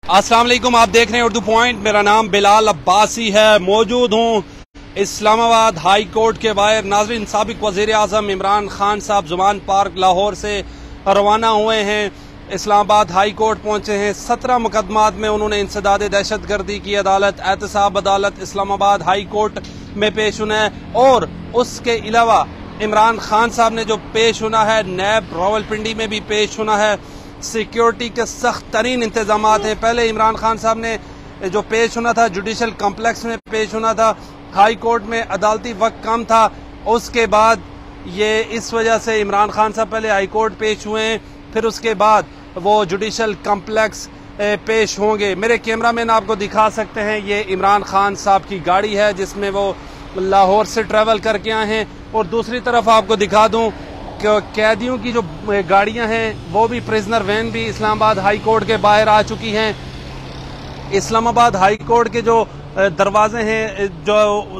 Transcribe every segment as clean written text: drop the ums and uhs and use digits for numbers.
अस्सलाम वालेकुम, आप देख रहे हैं उर्दू पॉइंट। मेरा नाम बिलाल अब्बासी है। मौजूद हूँ इस्लामाबाद हाई कोर्ट के बाहर। नाज़रीन, साबिक वज़ीर आज़म इमरान खान साहब ज़ुबान पार्क लाहौर से रवाना हुए हैं, इस्लामाबाद हाई कोर्ट पहुँचे हैं। 17 मुकदमात में उन्होंने इंसदाद दहशत गर्दी की अदालत एहतसाब अदालत इस्लामाबाद हाई कोर्ट में पेश होना है। और उसके अलावा इमरान खान साहब ने जो पेश होना है नैब रावलपिंडी में भी पेश होना है। सिक्योरिटी के सख्त तरीन इंतजाम हैं। पहले इमरान खान साहब ने जो पेश होना था जुडिशल कम्प्लेक्स में पेश होना था, हाई कोर्ट में अदालती वक्त कम था। उसके बाद ये इस वजह से इमरान खान साहब पहले हाई कोर्ट पेश हुए हैं, फिर उसके बाद वो जुडिशल कम्प्लेक्स पेश होंगे। मेरे कैमरामैन आपको दिखा सकते हैं, ये इमरान खान साहब की गाड़ी है जिसमें वो लाहौर से ट्रैवल करके आए हैं। और दूसरी तरफ आपको दिखा दूं कैदियों की जो गाड़ियां हैं वो भी प्रिजनर वैन भी इस्लामाबाद हाई कोर्ट के बाहर आ चुकी हैं। इस्लामाबाद हाई कोर्ट के जो दरवाजे हैं जो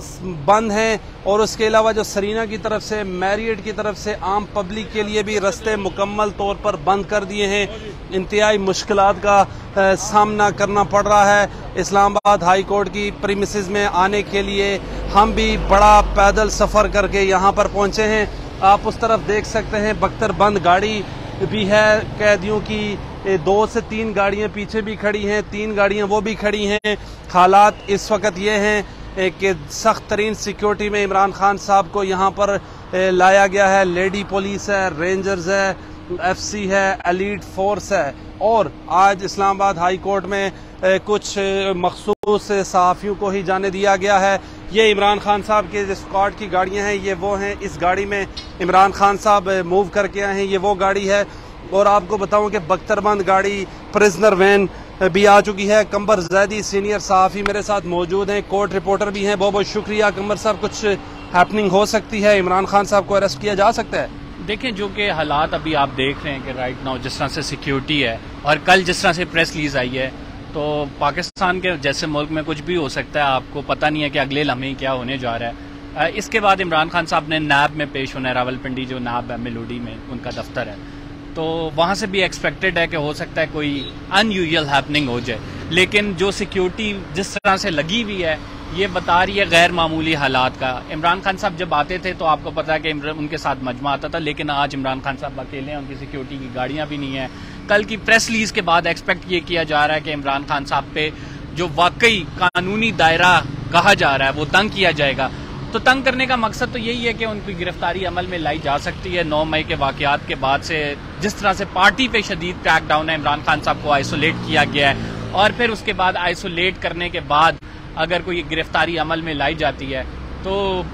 बंद हैं, और उसके अलावा जो सरीना की तरफ से मैरियट की तरफ से आम पब्लिक के लिए भी रास्ते मुकम्मल तौर पर बंद कर दिए हैं। इंतहाई मुश्किलात का सामना करना पड़ रहा है इस्लामाबाद हाई कोर्ट की प्रीमिसेस में आने के लिए। हम भी बड़ा पैदल सफ़र करके यहाँ पर पहुँचे हैं। आप उस तरफ देख सकते हैं बख्तर बंद गाड़ी भी है कैदियों की। 2 से 3 गाड़ियां पीछे भी खड़ी हैं, 3 गाड़ियां वो भी खड़ी हैं। हालात इस वक्त ये हैं कि सख्त तरीन सिक्योरिटी में इमरान खान साहब को यहाँ पर लाया गया है। लेडी पुलिस है, रेंजर्स है, FC है, एलीट फोर्स है। और आज इस्लामाबाद हाई कोर्ट में कुछ मखसूस सहाफ़ियों को ही जाने दिया गया है। ये इमरान खान साहब के जो स्क्वाड की गाड़ियां हैं ये वो हैं। इस गाड़ी में इमरान खान साहब मूव करके आए हैं, ये वो गाड़ी है। और आपको बताऊं कि बख्तरबंद गाड़ी प्रिजनर वैन भी आ चुकी है। कंबर जैदी सीनियर सहाफ़ी मेरे साथ मौजूद हैं, कोर्ट रिपोर्टर भी हैं। बहुत बहुत शुक्रिया कंबर साहब। कुछ हैपनिंग हो सकती है, इमरान खान साहब को अरेस्ट किया जा सकता है? देखें, जो कि हालात अभी आप देख रहे हैं कि राइट नाउ जिस तरह से सिक्योरिटी है और कल जिस तरह से प्रेस रिलीज आई है, तो पाकिस्तान के जैसे मुल्क में कुछ भी हो सकता है। आपको पता नहीं है कि अगले लम्हे क्या होने जा रहा है। इसके बाद इमरान खान साहब ने नैब में पेश होना है, रावलपिंडी जो नैब MLOD में उनका दफ्तर है, तो वहाँ से भी एक्सपेक्टेड है कि हो सकता है कोई अनयूजुअल हैपनिंग हो जाए। लेकिन जो सिक्योरिटी जिस तरह से लगी हुई है ये बता रही है गैर मामूली हालात का। इमरान खान साहब जब आते थे तो आपको पता है कि उनके साथ मजमा आता था, लेकिन आज इमरान खान साहब अकेले हैं, उनकी सिक्योरिटी की गाड़ियाँ भी नहीं है। कल की प्रेस रिलीज के बाद एक्सपेक्ट ये किया जा रहा है कि इमरान खान साहब पे जो वाकई कानूनी दायरा कहा जा रहा है वो तंग किया जाएगा। तो तंग करने का मकसद तो यही है कि उनकी गिरफ्तारी अमल में लाई जा सकती है। 9 मई के वाकयात के बाद से जिस तरह से पार्टी पे शदीद क्रैकडाउन है, इमरान खान साहब को आइसोलेट किया गया है, और फिर उसके बाद आइसोलेट करने के बाद अगर कोई गिरफ्तारी अमल में लाई जाती है तो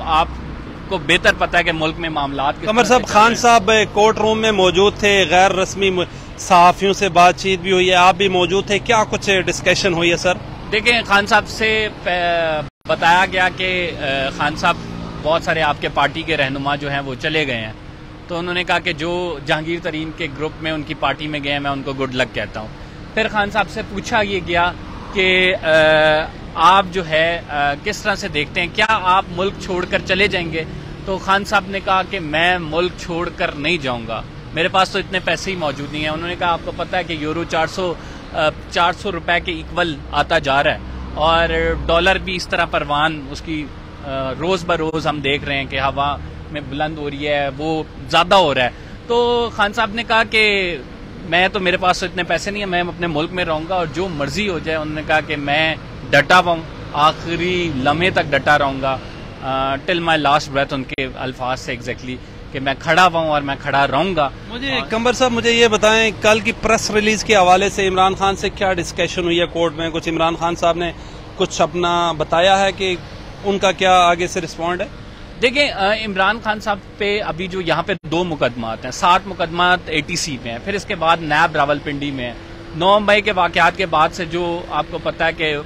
आपको बेहतर पता है कि मुल्क में मामलात। कमर साहब, खान साहब कोर्ट रूम में मौजूद थे, गैर रस्मी सहाफ़ियों से बातचीत भी हुई है, आप भी मौजूद थे, क्या कुछ डिस्कशन हुई है सर? देखें, खान साहब से बताया गया कि खान साहब बहुत सारे आपके पार्टी के रहनुमा जो हैं वो चले गए हैं, तो उन्होंने कहा कि जो जहांगीर तरीन के ग्रुप में उनकी पार्टी में गए हैं मैं उनको गुड लक कहता हूँ। फिर खान साहब से पूछा ये गया कि आप जो है किस तरह से देखते हैं, क्या आप मुल्क छोड़कर चले जाएंगे? तो खान साहब ने कहा कि मैं मुल्क छोड़कर नहीं जाऊंगा, मेरे पास तो इतने पैसे ही मौजूद नहीं है। उन्होंने कहा आपको पता है कि यूरो 400 रुपए के इक्वल आता जा रहा है, और डॉलर भी इस तरह परवान उसकी रोज़ ब रोज़ हम देख रहे हैं कि हवा में बुलंद हो रही है, वो ज़्यादा हो रहा है। तो खान साहब ने कहा कि मैं तो मेरे पास तो इतने पैसे नहीं है, मैं अपने मुल्क में रहूँगा और जो मर्जी हो जाए। उन्होंने कहा कि मैं डटा हुआ हूँ, आखिरी लम्हे तक डटा रहूँगा, टिल माई लास्ट ब्रेथ, उनके अल्फाज से एग्जैक्टली, कि मैं खड़ा हुआ हूँ और मैं खड़ा रहूँगा। मुझे कंबर साहब मुझे ये बताएं, कल की प्रेस रिलीज के हवाले से इमरान खान से क्या डिस्कशन हुई है कोर्ट में? कुछ इमरान खान साहब ने कुछ अपना बताया है कि उनका क्या आगे से रिस्पॉन्ड है? देखिए, इमरान खान साहब पे अभी जो यहाँ पे 2 मुकदमात हैं, 7 मुकदमात ATC में है, फिर इसके बाद नैब रावलपिंडी में है। 9 मई के वाकयात के बाद से जो आपको पता है कि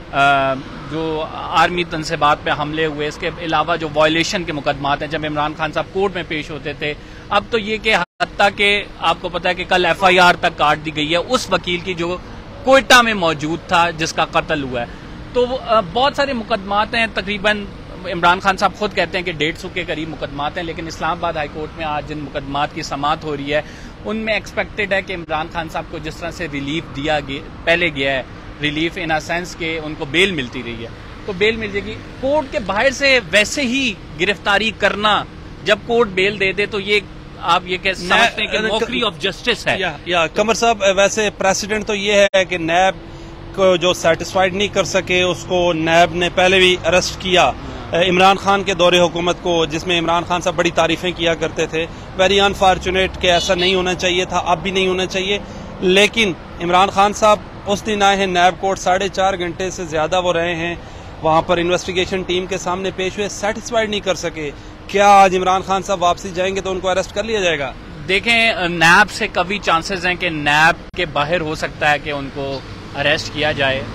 जो आर्मी तनसीबात पे हमले हुए, इसके अलावा जो वायलेशन के मुकदमात हैं जब इमरान खान साहब कोर्ट में पेश होते थे, अब तो ये कि हत्ता के आपको पता है कि कल FIR तक काट दी गई है उस वकील की जो कोयटा में मौजूद था जिसका कत्ल हुआ है। तो बहुत सारे मुकदमात हैं, तकरीबन इमरान खान साहब खुद कहते हैं कि 150 के करीब मुकदमात हैं। लेकिन इस्लामाबाद हाई कोर्ट में आज जिन मुकदमात की समाअत हो रही है उनमें एक्सपेक्टेड है कि इमरान खान साहब को जिस तरह से रिलीफ दिया पहले गया है रिलीफ इन अ सेंस के उनको बेल मिलती रही है, तो बेल मिल जाएगी। कोर्ट के बाहर से वैसे ही गिरफ्तारी करना, जब कोर्ट बेल दे दे, तो ये आप ये कैसे समझते हैं कि मॉकरी ऑफ जस्टिस है? या कमर साहब, वैसे प्रेसिडेंट तो ये है कि नैब को जो सेटिस्फाइड नहीं कर सके उसको नैब ने पहले भी अरेस्ट किया इमरान खान के दौरे हुकूमत को, जिसमें इमरान खान साहब बड़ी तारीफें किया करते थे। वेरी अनफॉर्चुनेट कि ऐसा नहीं होना चाहिए था, अब भी नहीं होना चाहिए। लेकिन इमरान खान साहब उस दिन आए हैं नैब कोर्ट, 4.5 घंटे से ज्यादा वो रहे हैं वहां पर, इन्वेस्टिगेशन टीम के सामने पेश हुए, सेटिस्फाइड नहीं कर सके। क्या आज इमरान खान साहब वापसी जाएंगे तो उनको अरेस्ट कर लिया जाएगा? देखें, नैब से कभी चांसेस हैं कि नैब के बाहर हो सकता है कि उनको अरेस्ट किया जाए।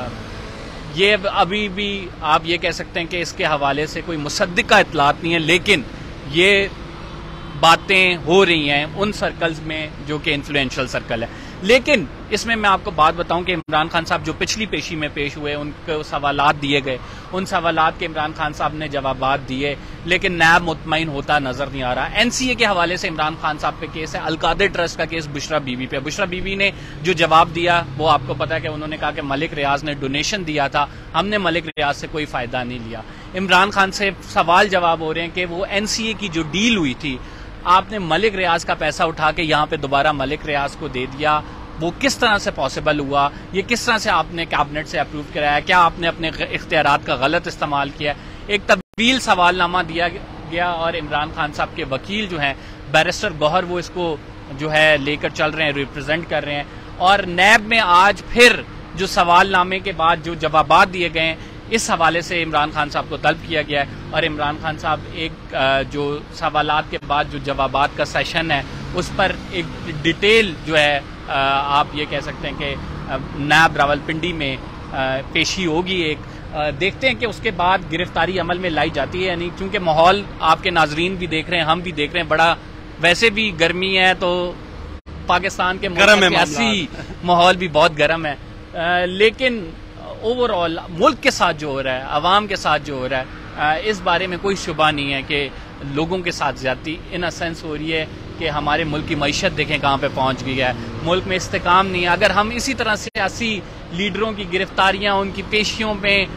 ये अभी भी आप ये कह सकते हैं कि इसके हवाले से कोई मुसद्दिका इतलात नहीं है, लेकिन ये बातें हो रही हैं उन सर्कल्स में जो कि इन्फ्लुएंशियल सर्कल है। लेकिन इसमें मैं आपको बात बताऊं कि इमरान खान साहब जो पिछली पेशी में पेश हुए, उनको सवालात दिए गए, उन सवालात के इमरान खान साहब ने जवाबात दिए, लेकिन नैब मुतमईन होता नजर नहीं आ रहा। एनसीए के हवाले से इमरान खान साहब पे केस है, अलकादर ट्रस्ट का केस बुशरा बीबी पे। बुशरा बीबी ने जो जवाब दिया वो आपको पता है कि उन्होंने कहा कि मलिक रियाज ने डोनेशन दिया था, हमने मलिक रियाज से कोई फायदा नहीं लिया। इमरान खान से सवाल जवाब हो रहे हैं कि वो एनसीए की जो डील हुई थी, आपने मलिक रियाज का पैसा उठा के यहाँ पे दोबारा मलिक रियाज को दे दिया, वो किस तरह से पॉसिबल हुआ? ये किस तरह से आपने कैबिनेट से अप्रूव कराया? क्या आपने अपने इख्तियारात का गलत इस्तेमाल किया? एक तवील सवालनामा दिया गया और इमरान खान साहब के वकील जो हैं बैरिस्टर गौहर, वो इसको जो है लेकर चल रहे हैं, रिप्रेजेंट कर रहे हैं। और नैब में आज फिर जो सवालनामे के बाद जो जवाबात दिए गए हैं, इस हवाले से इमरान खान साहब को तलब किया गया है और इमरान खान साहब एक जो सवालात के बाद जो जवाबात का सेशन है उस पर एक डिटेल जो है आप ये कह सकते हैं कि नैब रावलपिंडी में पेशी होगी एक। देखते हैं कि उसके बाद गिरफ्तारी अमल में लाई जाती है या नहीं, क्योंकि माहौल आपके नाजरीन भी देख रहे हैं, हम भी देख रहे हैं, बड़ा वैसे भी गर्मी है तो पाकिस्तान के सियासी माहौल भी बहुत गर्म है। लेकिन ओवरऑल मुल्क के साथ जो हो रहा है, अवाम के साथ जो हो रहा है, इस बारे में कोई शुबा नहीं है कि लोगों के साथ ज्यादती इन अ सेंस हो रही है कि हमारे मुल्क की मईशत देखें कहाँ पे पहुंच गई है, मुल्क में इस्तेकाम नहीं है। अगर हम इसी तरह सियासी लीडरों की गिरफ्तारियां, उनकी पेशियों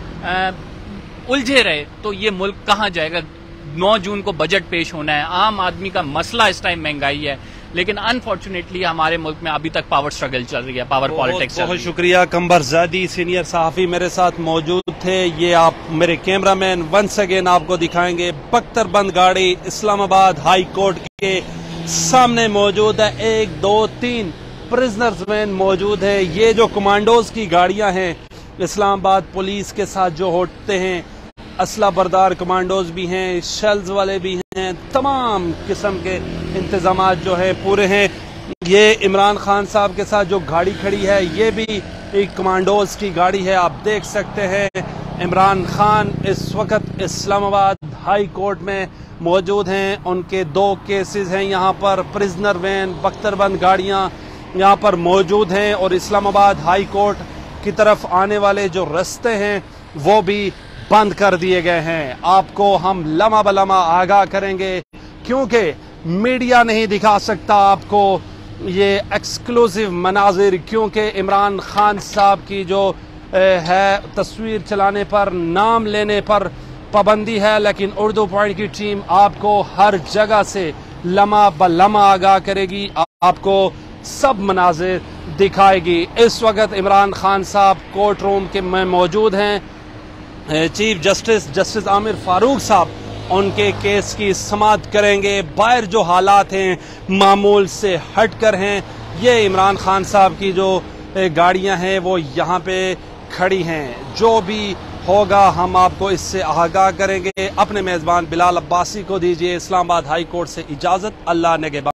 में उलझे रहे तो ये मुल्क कहाँ जाएगा? 9 जून को बजट पेश होना है, आम आदमी का मसला इस टाइम महंगाई है, लेकिन अनफॉर्चुनेटली हमारे मुल्क में अभी तक पावर स्ट्रगल चल रही है, पावर पॉलिटिक्स। बहुत शुक्रिया कंबर ज़ादी, सीनियर सहाफ़ी मेरे साथ मौजूद थे। ये आप मेरे कैमरामैन वंस अगेन आपको दिखाएंगे, बख्तरबंद गाड़ी इस्लामाबाद हाई कोर्ट के सामने मौजूद है। 1 2 3 प्रिजनर्स वैन मौजूद है। ये जो कमांडोज की गाड़ियां हैं, इस्लामाबाद पुलिस के साथ जो होते हैं, असला बरदार कमांडोज भी हैं, शेल्स वाले भी हैं, तमाम किस्म के इंतजाम जो है पूरे हैं। ये इमरान खान साहब के साथ जो गाड़ी खड़ी है ये भी एक कमांडोज की गाड़ी है। आप देख सकते हैं इमरान खान इस वक्त इस्लामाबाद हाई कोर्ट में मौजूद हैं। उनके 2 केसेस हैं यहाँ पर। प्रिजनर वैन, बख्तरबंद गाड़ियाँ यहाँ पर मौजूद हैं और इस्लामाबाद हाई कोर्ट की तरफ आने वाले जो रास्ते हैं वो भी बंद कर दिए गए हैं। आपको हम लम्हा बलम्हा आगाह करेंगे, क्योंकि मीडिया नहीं दिखा सकता आपको ये एक्सक्लूसिव मनाजिर, क्योंकि इमरान खान साहब की जो है तस्वीर चलाने पर, नाम लेने पर पाबंदी है, लेकिन उर्दू पॉइंट की टीम आपको हर जगह से लम्हा बलम्हा आगाह करेगी, आपको सब मनाजिर दिखाएगी। इस वक्त इमरान खान साहब कोर्ट रूम के में मौजूद हैं। चीफ जस्टिस आमिर फारूक साहब उनके केस की समाअत करेंगे। बाहर जो हालात हैं मामूल से हटकर हैं। ये इमरान खान साहब की जो गाड़ियां हैं वो यहाँ पे खड़ी हैं। जो भी होगा हम आपको इससे आगाह करेंगे। अपने मेज़बान बिलाल अब्बासी को दीजिए इस्लामाबाद हाई कोर्ट से इजाज़त। अल्लाह नेगहबान।